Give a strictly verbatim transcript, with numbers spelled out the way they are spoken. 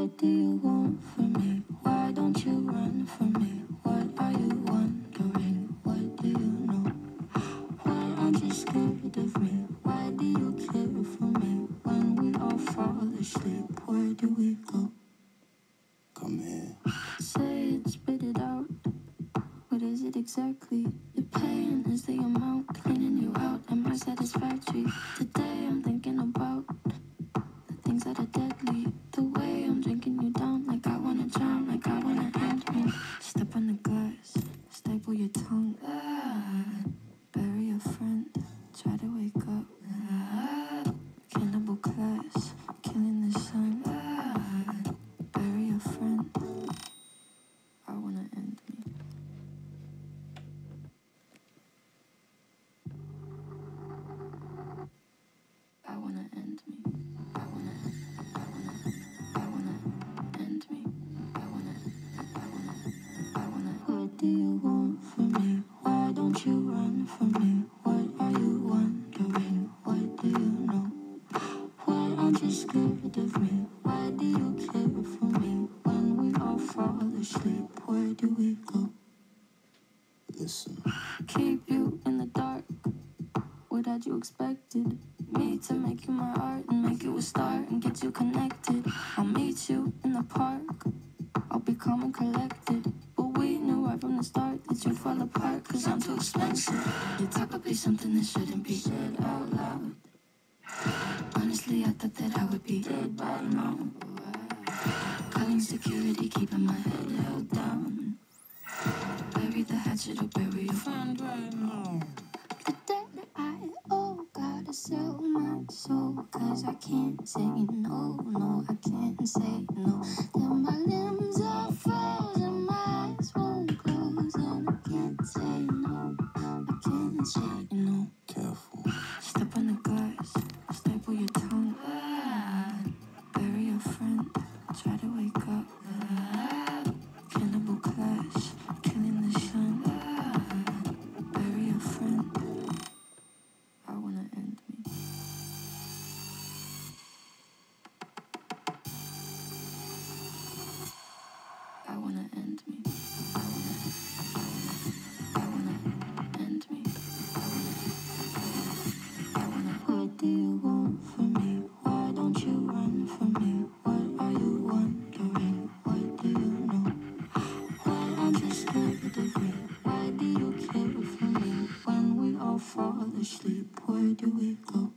What do you want from me? Why don't you run from me? What are you wondering? What do you know? Why aren't you scared of me? Why do you care for me? When we all fall asleep, where do we go? Come here. Say it, spit it out. What is it exactly? The pain is the amount cleaning you out. Am I satisfactory? Today I'm thinking about the things that are deadly. The way I'm drinking you down, like I wanna drown, like I wanna end me. Step on the glass, staple your tongue. Ah, bury a friend, try to wake up. Ah, cannibal class, killing the sun. Ah, bury a friend. I wanna end me. I wanna end me. I wanna, I wanna, I wanna end me. I wanna, I wanna, I wanna. What do you want from me? Why don't you run from me? What are you wondering? What do you know? Why aren't you scared of me? Why do you care for me? When we all fall asleep, where do we go? Listen. Keep you in the dark. What had you expected? Me to make you my art and make you a star and get you connected. I'll meet you in the park. I'll be calm and collected. But we knew right from the start that you'd fall apart, cause I'm too expensive. Your talk would be something that shouldn't be said out loud. Honestly, I thought that I would be dead by now. Calling security, keeping my head held down. Bury the hatchet or bury your friend right now. The debt I owe, gotta sell my soul, cause I can't say no, no, I can't say no. Till my limbs are frozen, my eyes won't close, and I can't say no, I can't say no. Careful. Step on the glass, staple your tongue. Ah, bury a friend, try to wake up. Ah, cannibal clash, killing the sun. Ah, bury a friend. I wanna end me. I wanna end me. I wanna, I wanna, I wanna end me. I wanna, I wanna. What do you want from me? Why don't you run from me? What are you wondering? What do you know? Why aren't you scared of me? Why do you care for me? When we all fall asleep, where do we go?